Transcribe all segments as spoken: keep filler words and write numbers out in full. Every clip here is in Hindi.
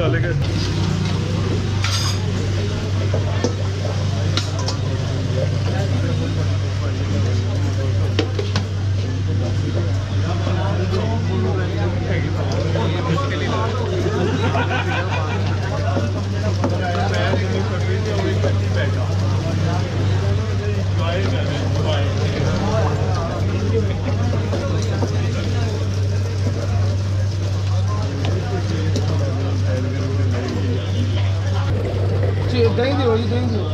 डालेंगे। दही दो जी, दही दो।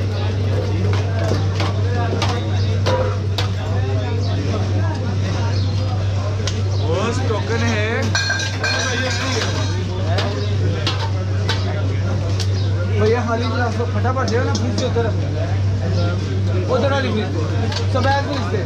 वो टोकन है भैया, खाली गिलास को फटाफट दे ना, फ्रिज के उधर उधर वाली फ्रिज दे, सफेद फ्रिज दे।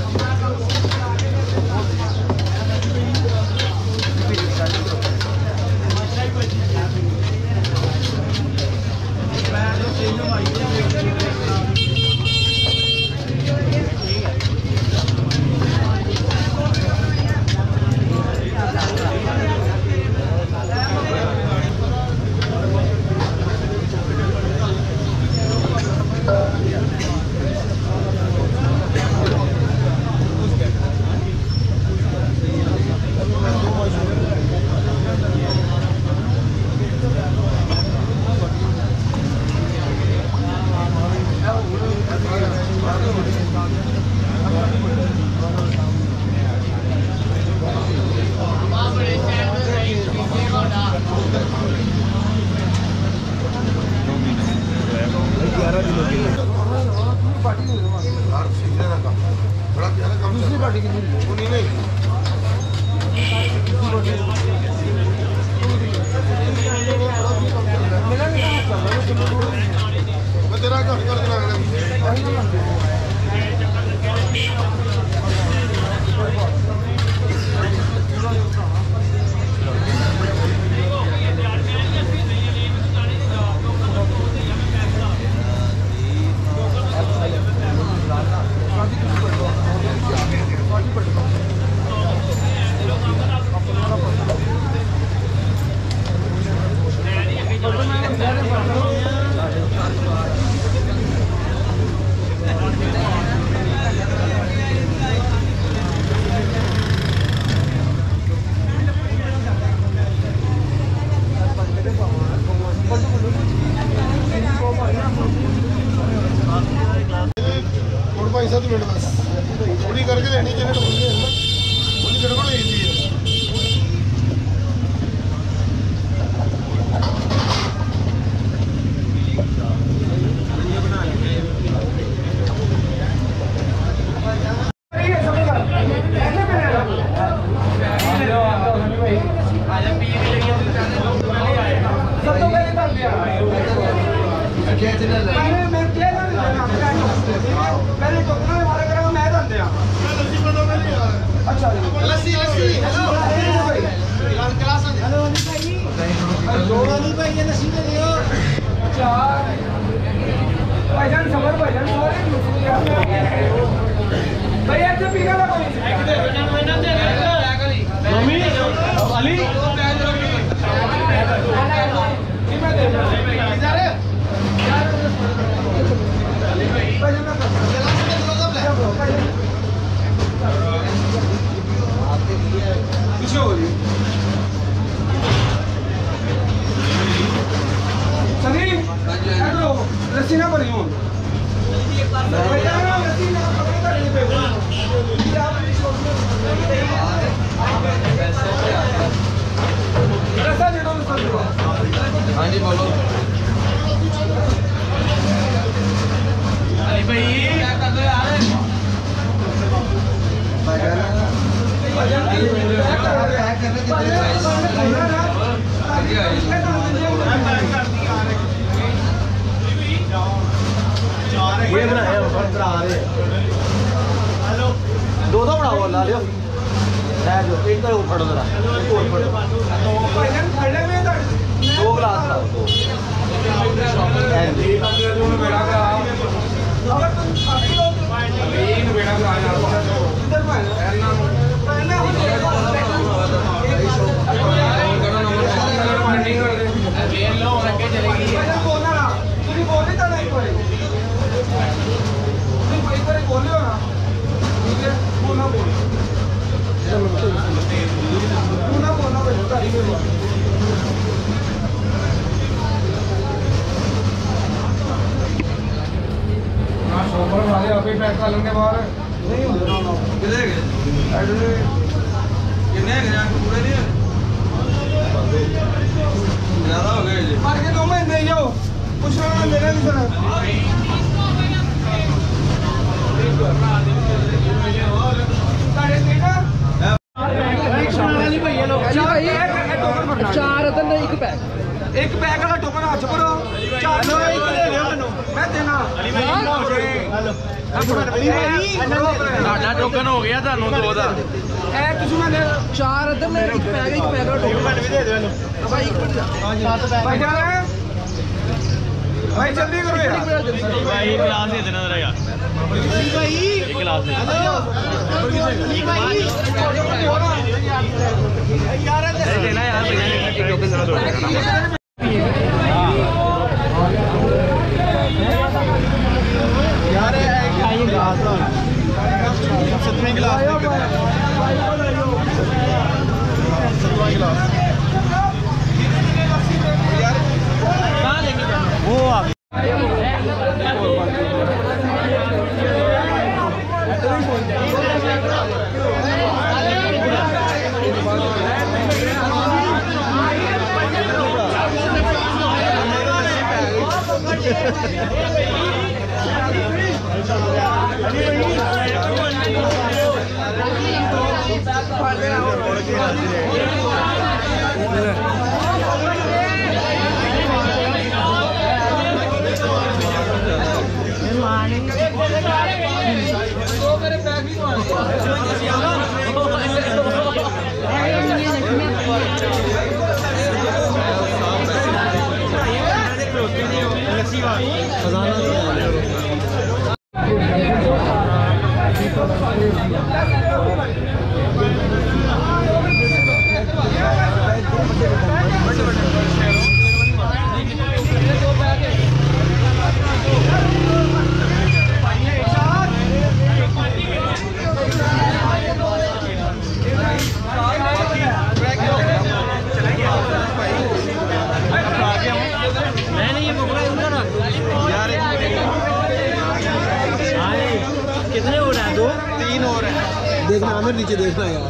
दूसरी पार्टी की नहीं नहीं तेरा कर देना पैसा तो मिनट बस पूरी करके लेनी चाहिए तो पूरी गड़बड़ हो जाती है। अच्छा lassi lassi hello class hello दो वाली भाई ये लस्सी दे दियो चार भाईजान समर भाईजान भैया से पीने का कोई मम्मी अली कितना दे इधर पीछे हो रही सनी हेलो लस्सी ना भरी हूँ हाँ जी बोलो अरे भाई क्या कर रहे यार ये बनाया दो दो बनाओ ला लियो एक तो फटो जरा दो गिलास लाओ दो आप ही पैक कर लेंगे बाहर नहीं होंगे ना कितने पूरे नहीं ज्यादा हो गए मार के दो महीने जाओ कुछ ना लेना नहीं सर चार अदन एक पैक एक पैक वाला टोकन हाथ करो चार लो एक दे दो मैनू मैं देना साडा टोकन हो गया थानू दो दा ए तुसी मैंने चार अदन एक पैक एक पैक वाला टोकन भी दे दो मैनू भाई एक मिनट भाई जान भाई जल्दी करो यार भाई गिलास दे देना जरा यार भाई एक गिलास दे यार देना यार भैया एक टोकन जरा दो यार ये गिलास सतवें गिलास सतवां गिलास यार कहाँ लेंगे वो आ कितने हो रहा है? दो तीन और है देखना आमिर नीचे देखना यार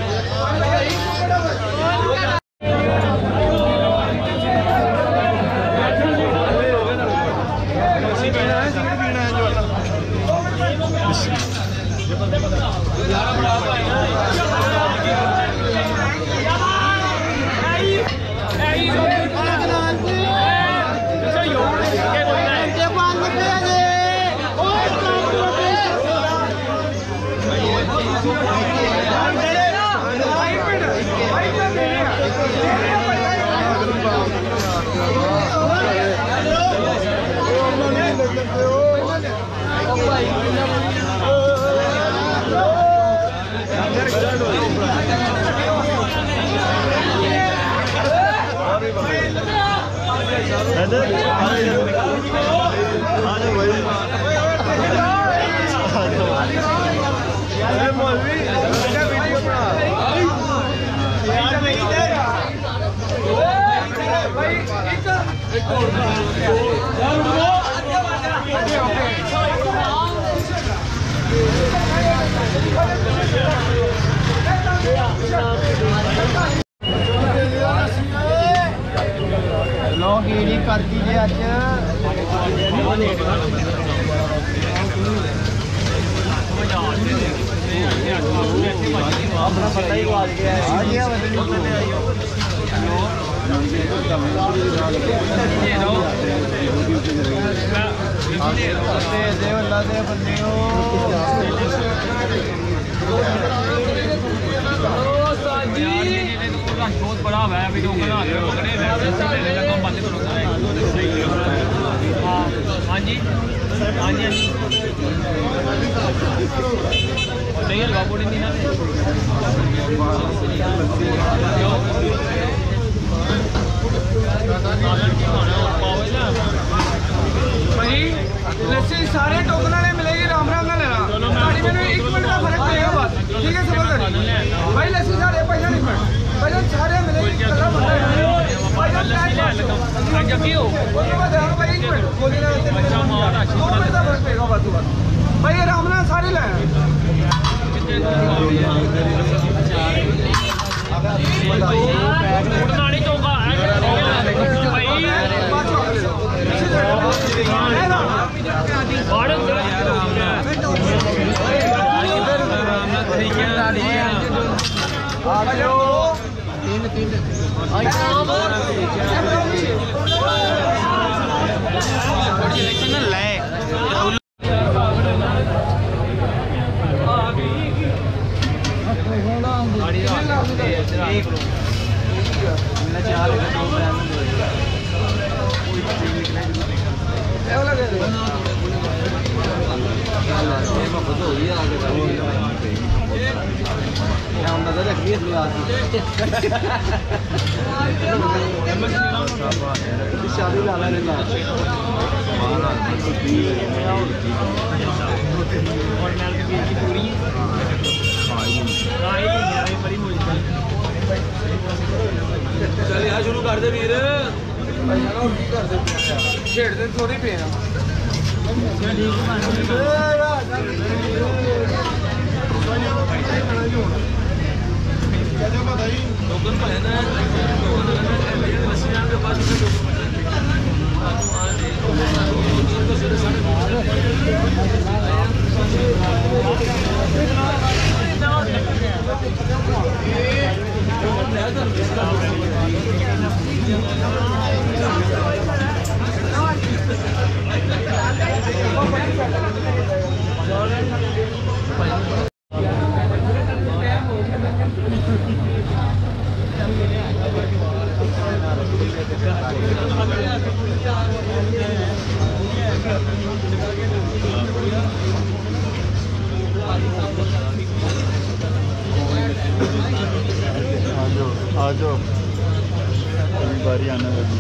कर दीजिए आज अपना पता ही आज गया है बंदे बहुत बड़ा है अभी तो पकड़े कम बातें करो हाँ जी हाँ जी नहीं हलवा पूरी नहीं ना भाई लस्सी सारे टोकन ने मिलेगी राम राम ना लेना गाड़ी में एक मिनट का फर्क पड़ेगा बस ठीक है समझ जगी हो भाई आराम नाल सारे ले नाली चौका शादी लाला ने ला चल यार शुरू कर दे वीर खेड़ते थोड़ी पे आ जाओ बारी आने वाली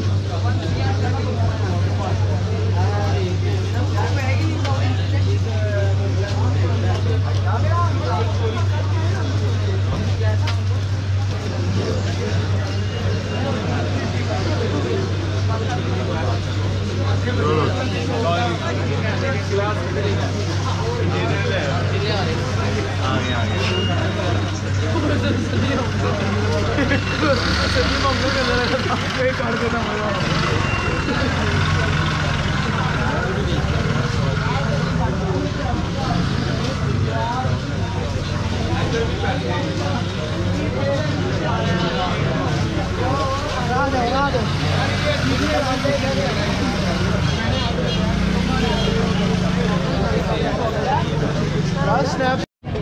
Snap.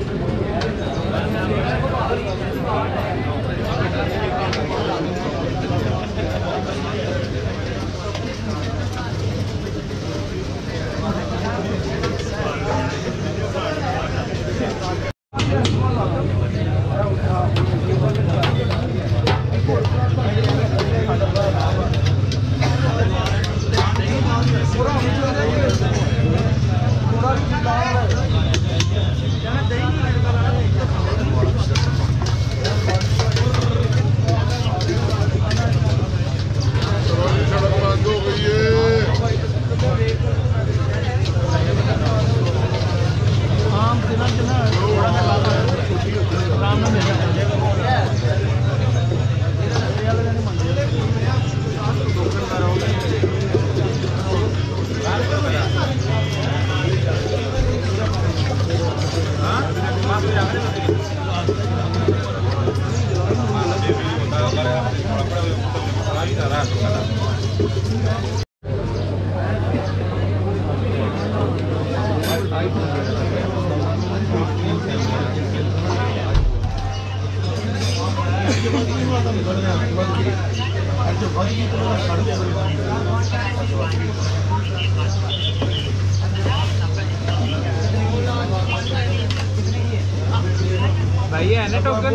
भाई है ना टोकन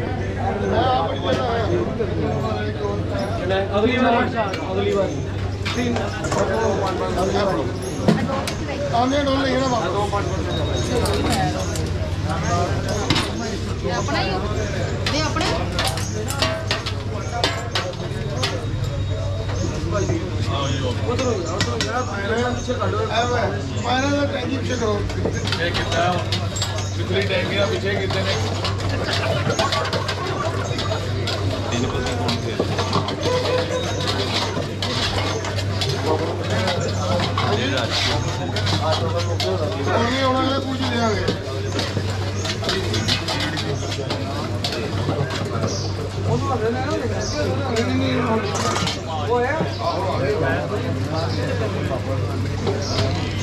अगली बार अगली बार आने डोल नहीं है ना बाबा अपना ही नहीं अपने मायने तो टैंकी पीछे करो ये कितना पिछली टैंकी का पीछे कितने ने तीन परसेंट कौन से ये उन्होंने पूछ लिया है वो है